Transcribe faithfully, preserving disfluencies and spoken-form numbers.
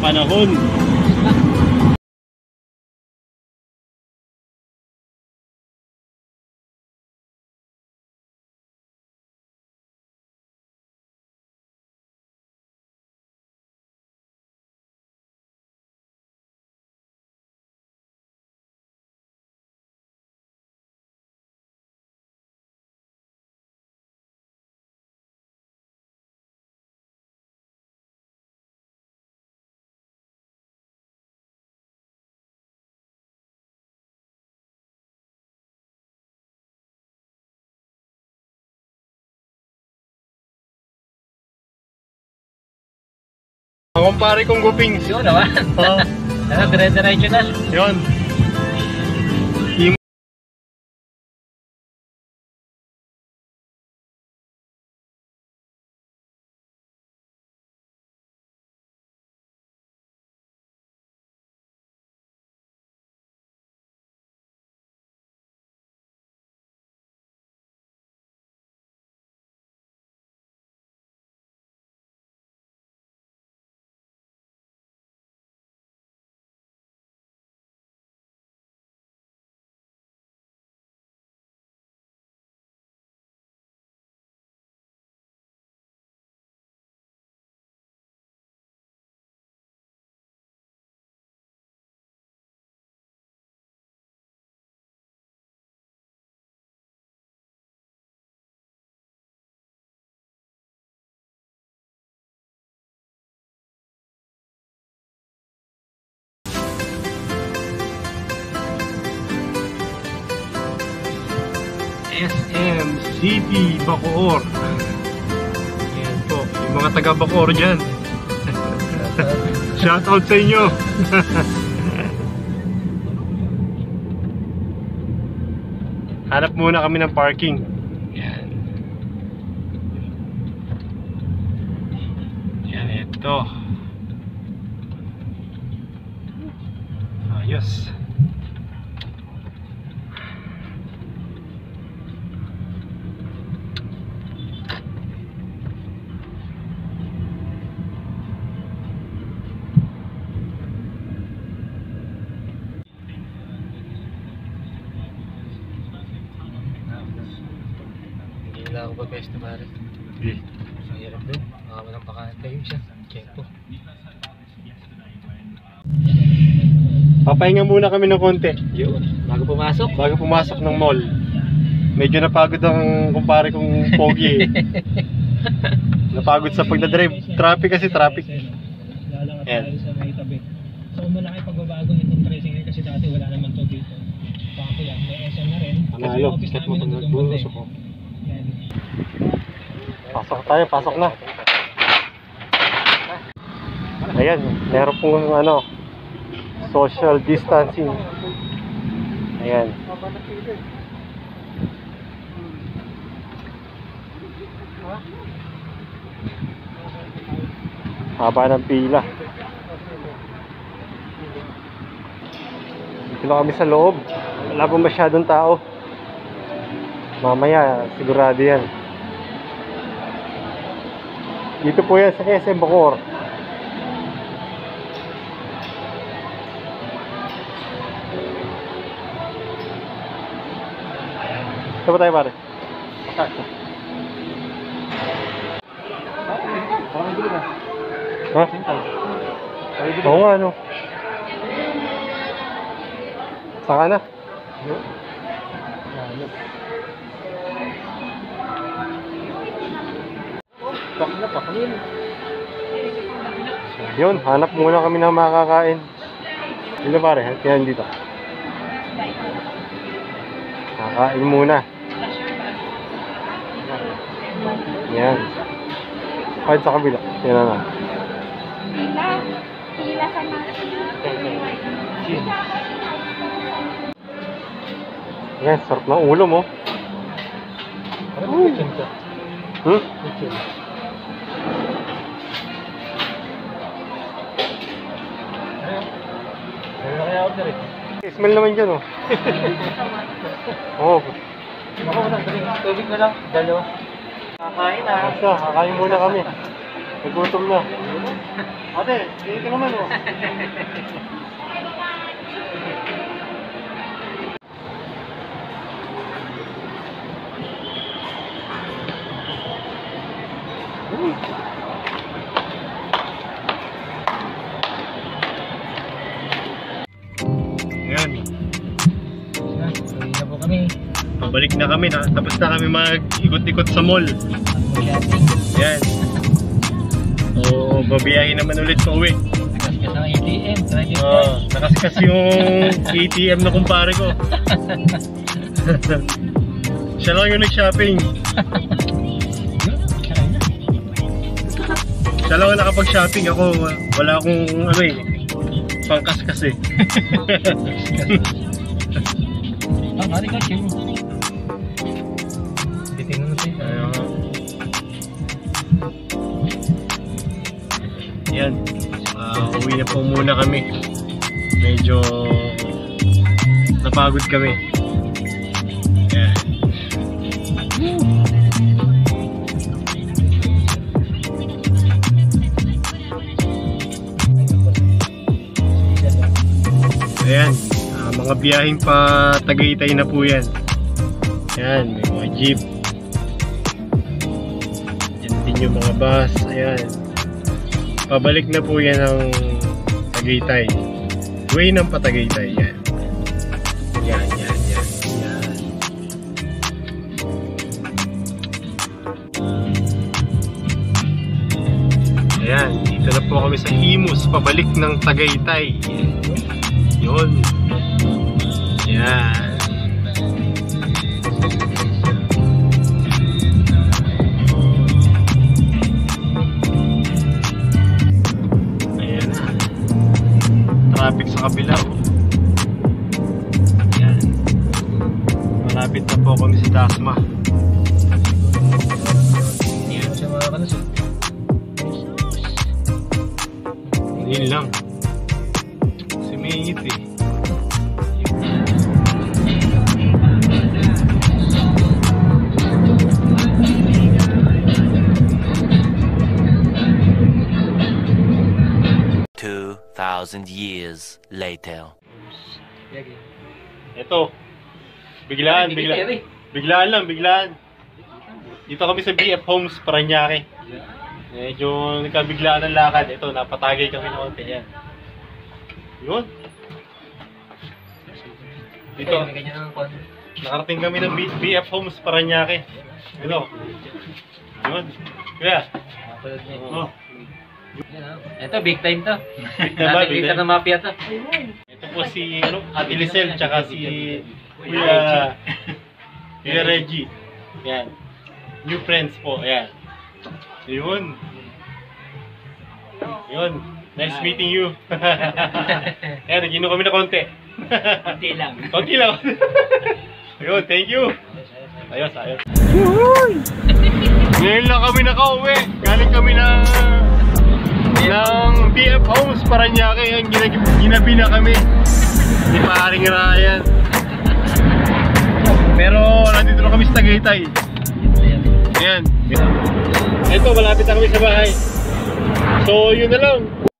panahon. Ang kumpare kong guping. Yun naman. Oo. Ano, dire-diretso na. Yun. S M City Bacoor. Ayan po, yung mga taga Bacoor dyan. Shoutout sa inyo. Hanap muna kami ng parking. Ayan. Ayan, ito. Ayos. Wala ako ba guys na mara? Hindi. Ang hirap doon. Baka walang pakatayo siya. Kempo. Papahinga muna kami ng konti. Yun. Bago pumasok. Bago pumasok ng mall. Medyo napagod ang kumpare kong pogi eh. Napagod sa pagdadrive. Traffic kasi traffic. Lalangat tayo sa may tabi. So kung malaki pagbabago nitong pricing kasi dati wala naman to dito. Baka yan, may S M na rin. Panalo. Office namin nagtutumbon eh. Yan. Pasok tayo, pasok na. Ayan, meron pong ano, social distancing. Ayan. Haba ng pila. Dito na kami sa loob. Wala pa masyadong tao. Mamaya, sigurado yan. Dito po yan sa S M Bacoor. Ito ba tayo pare? Ha? Oo nga ano. Saka na. Yun, hanap muna kami ng makakain. Dito pare, yan dito. Kakain muna. Yan. Kahit sa kabila. Yan na na. Pila. Pila sa natin. Yan, sarap ng ulo mo. Hmm? Smell naman dyan, oh. Oo. Ako na, tubig na lang. Dalawa. Kakain na. Basta, kakain muna kami. Nagutom na. Ate, hindi ka naman oh. Ayan. Na, uwi na po kami. Pabalik na kami na. Tapos na kami mag-ikot-ikot sa mall. Mag-yating. Ayan. Oo, babiyahin naman ulit pa uwi. Nakaskas ang A T M, credit Oo, card. nakaskas yung A T M na kumpare ko. Siya lang yung nag-shopping. Siya lang ang nakapag-shopping. Ako, wala akong ano eh, pangkaskas eh. Ah, mari ka, chill. Bitin mo tayo. Ayun. Yan. Uh, uwi na po muna kami. Medyo napagod kami. Yan. Ayan. Uh, mga biyaheng pa Tagaytay na po yan. Ayan. May mga jeep. Yan din yung mga bus. Ayan. Pabalik na po yan ng Tagaytay. Way ng Patagaytay. Yan. Yan, yan, yan. Yan. Ayan. Dito na po kami sa Imus. Pabalik ng Tagaytay. Yun. Yan. Traffic sa kabila oh. Yan. Malapit na po kami sa Dasma. Yan siya mga kalusot. Yun lang. Kasi may init eh. Two thousand years later. Ito. Biglaan, biglaan. Biglaan lang, biglaan. Dito kami sa B F Homes, Parañaque. Medyo nagkabiglaan ng lakad. Ito, napatagay kami ng konti yan. Yun. Dito, nakarating kami ng B F Homes, Parañaque. Ito. Yun. Kaya. Oh. Ito, big time to. Big time ba? Dati Big kita time? ng mafia to. Ito po si ano, Ate Lisel, tsaka si Kuya, Kuya Reggie. Yan. New friends po. Ayan. Yun. Yun. Nice meeting you. Ayan, nag-inom kami na konti. Konti lang. Konti lang. Yun, thank you. Ayos, ayos. Ngayon lang kami nakauwi. Galing kami ng ng B F Homes, Parañaque. Ang ginag ginabi na kami ni paring Ryan. Pero nandito na kami sa Tagaytay. Ayan. Ito, malapit na kami sa bahay. So, yun na lang.